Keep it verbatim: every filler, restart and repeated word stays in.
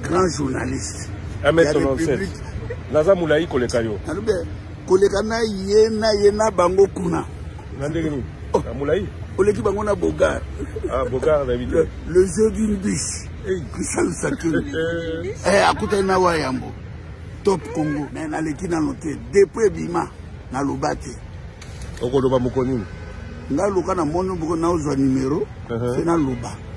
grand journaliste. un mètre soixante-dix-sept. Naza Moulaï koleka yo. Alube koleka na yena yena bango kuna. Nandenge ni? Moulaï. Oleki bango na Bogar. Ah Bogar David. Le, le jeu d'une biche. Eh Christian Sakin. Eh akuta na wayambo. Top Congo. Mais na leki na noté depuis bima na lobate. Oko loba mokoni. Nga loka na mono boko na ozwa numéro. C'est na loba.